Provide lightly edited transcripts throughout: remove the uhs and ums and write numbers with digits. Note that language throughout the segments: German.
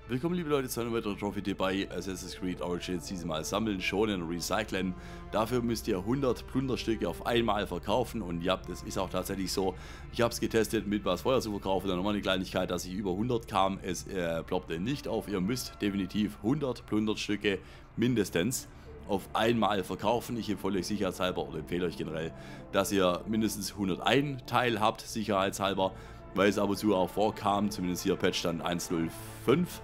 Willkommen liebe Leute zu einer weiteren Trophy bei Assassin's Creed Origins, diesmal sammeln, schonen und recyceln. Dafür müsst ihr 100 Plunderstücke auf einmal verkaufen und ja, das ist auch tatsächlich so. Ich habe es getestet mit was vorher zu verkaufen, dann nochmal eine Kleinigkeit, dass ich über 100 kam. Es ploppte nicht auf, ihr müsst definitiv 100 Plunderstücke mindestens auf einmal verkaufen. Ich empfehle euch sicherheitshalber oder empfehle euch generell, dass ihr mindestens 101 Teil habt, sicherheitshalber, weil es ab und zu auch vorkam, zumindest hier Patchstand 1.05.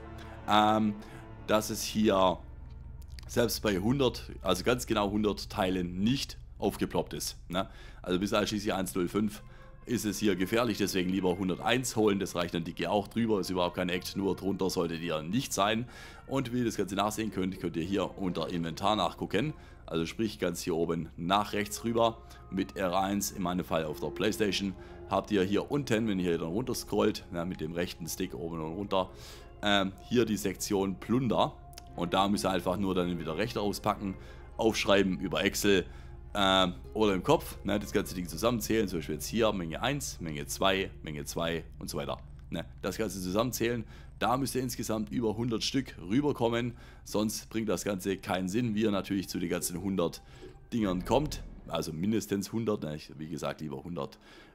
Dass es hier selbst bei 100, also ganz genau 100 Teilen nicht aufgeploppt ist. Ne? Also bis einschließlich 1.05 ist es hier gefährlich, deswegen lieber 101 holen, das reicht dann dicke auch drüber, ist überhaupt kein Act, nur drunter solltet ihr nicht sein. Und wie ihr das Ganze nachsehen könnt, könnt ihr hier unter Inventar nachgucken, also sprich ganz hier oben nach rechts rüber mit R1, in meinem Fall auf der Playstation, habt ihr hier unten, wenn ihr dann runter scrollt, mit dem rechten Stick oben und runter, hier die Sektion Plunder und da müsst ihr einfach nur dann wieder Rechte auspacken, aufschreiben über Excel oder im Kopf, das ganze Ding zusammenzählen, zum Beispiel jetzt hier Menge 1, Menge 2 und so weiter. Das Ganze zusammenzählen, da müsst ihr insgesamt über 100 Stück rüberkommen, sonst bringt das Ganze keinen Sinn, wie ihr natürlich zu den ganzen 100 Dingern kommt, also mindestens 100, wie gesagt lieber 100.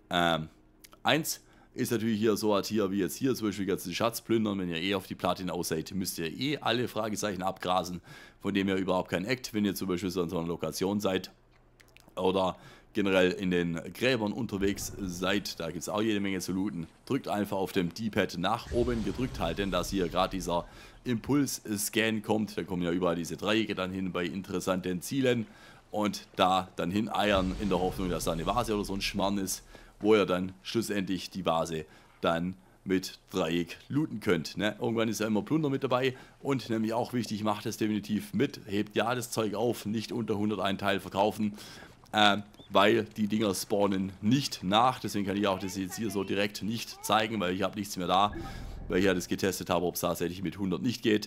1 ist natürlich hier so halt hier, wie jetzt hier zum Beispiel ganzen Schatz plündern, wenn ihr eh auf die Platin aus seid, müsst ihr eh alle Fragezeichen abgrasen, von dem ihr überhaupt kein Act, wenn ihr zum Beispiel so an so einer Lokation seid oder generell in den Gräbern unterwegs seid, da gibt es auch jede Menge zu looten. Drückt einfach auf dem D-Pad nach oben gedrückt halten, dass hier gerade dieser Impuls-Scan kommt, da kommen ja überall diese Dreiecke dann hin bei interessanten Zielen und da dann hineiern in der Hoffnung, dass da eine Vase oder so ein Schmarrn ist, wo ihr dann schlussendlich die Vase dann mit Dreieck looten könnt. Irgendwann ist ja immer Plunder mit dabei und nämlich auch wichtig, macht es definitiv mit, hebt ja das Zeug auf, nicht unter 101 Teil verkaufen, weil die Dinger spawnen nicht nach, deswegen kann ich auch das jetzt hier so direkt nicht zeigen, weil ich habe nichts mehr da, weil ich ja das getestet habe, ob es tatsächlich mit 100 nicht geht.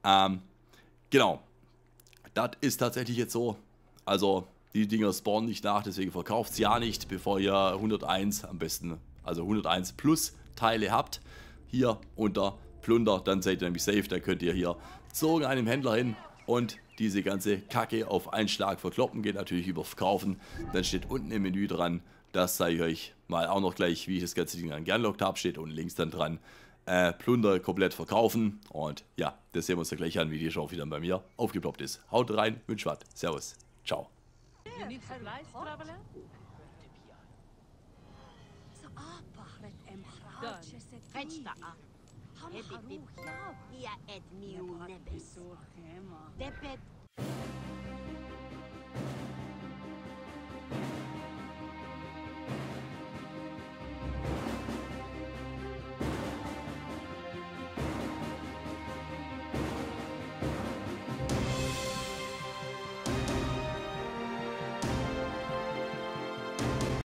Genau, das ist tatsächlich jetzt so, also die Dinger spawnen nicht nach, deswegen verkauft es ja nicht, bevor ihr 101 am besten, also 101 plus Teile habt, hier unter Plunder, dann seid ihr nämlich safe, dann könnt ihr hier zu einem Händler hin und diese ganze Kacke auf einen Schlag verkloppen, geht natürlich über Verkaufen, dann steht unten im Menü dran, das zeige ich euch mal auch noch gleich, wie ich das ganze Ding dann gern lockt habe, steht unten links dann dran, Plunder komplett verkaufen und ja, das sehen wir uns dann gleich an, wie die Show wieder bei mir aufgeploppt ist. Haut rein, wünscht was, servus, ciao. You need supplies, traveler? Fetch the